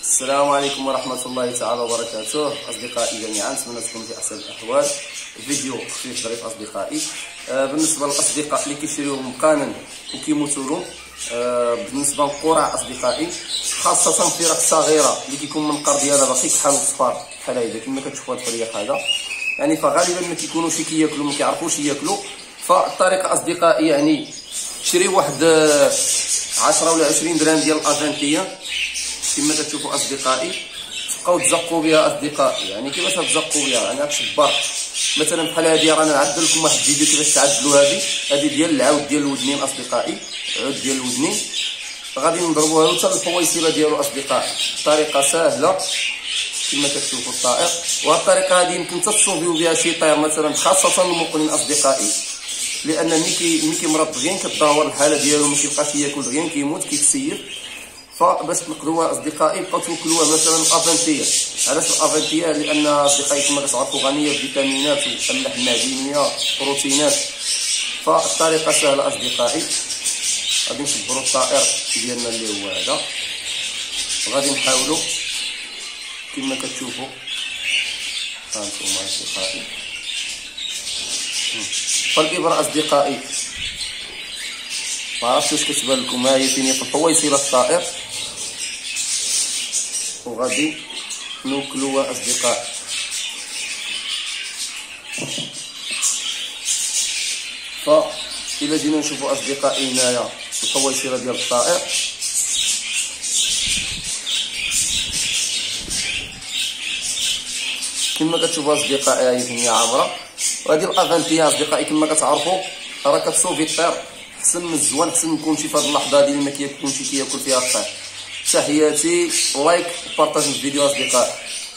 السلام عليكم ورحمة الله تعالى وبركاته. أصدقائي جميعا، نتمنى تكونوا في أحسن الأحوال. فيديو خفيف ظريف أصدقائي. بالنسبة للأصدقاء اللي كيشريو مقانا وكيموتوا له، بالنسبة للقرى أصدقائي، خاصة فرق صغيرة اللي كيكون المنقر ديالها باقي كحل الصفار بحال هيدا كما كتشوفوا هاد الفريق هذا، يعني فغالبا ما كيكونوش كياكلوا، ما كيعرفوش ياكلوا. فالطريقة أصدقائي يعني تشري واحد 10 ولا 20 درهم ديال الأجنتية كما كتشوفوا أصدقائي، تبقاو تزقوا بها أصدقائي. يعني كيفاش تزقوا بها؟ يعني غتشبر مثلا بحال هادي، رانا نعدل لكم واحد الفيديو كيفاش تعدلوا هادي ديال العود ديال الودنين أصدقائي، عود ديال الودنين غادي نضربوها حتى الفويصله ديالو أصدقائي. طريقة سهلة كما كتشوفوا الطائر، وهاد الطريقة هادي يمكن تصوفيو بها شي طير مثلا، خاصة المقلين أصدقائي، لأن ملي كيمرض دغيا كتدهور الحالة ديالو، ما كيبقاش ياكل دغيا كيموت كيتسيف. فباش تنقذوها أصدقائي بقاو توكلوها مثلا الأفنتية. علاش الأفنتية؟ لأن أصدقائي كما كتعرفوا غنية بفيتامينات وأملاح معدنية بروتينات. فالطريقة سهلة أصدقائي. غادي نصبروا الطائر ديالنا اللي هو هذا، وغادي نحاولوا كما كتشوفوا. ها نتوما أصدقائي، فالإبرة أصدقائي معرفتش واش كتبان لكم، ها هي فين هي في الحويصلة الطائر، وغادي نوكلوها أصدقائي. فإلا جينا نشوفوا أصدقائي هنايا الحويصلة ديال الطائر، كما كتشوفوا أصدقائي هاهي فين هي عامرة. وهذه الأفنتية أصدقائي كما كتعرفوا راه كتصوفي الطير حسن من الزوان، حسن نكونشي في هذه اللحظة هذه اللي ما كيكونش كياكل فيها الطير. تحياتي، لايك وبارطاج الفيديو أصدقائي.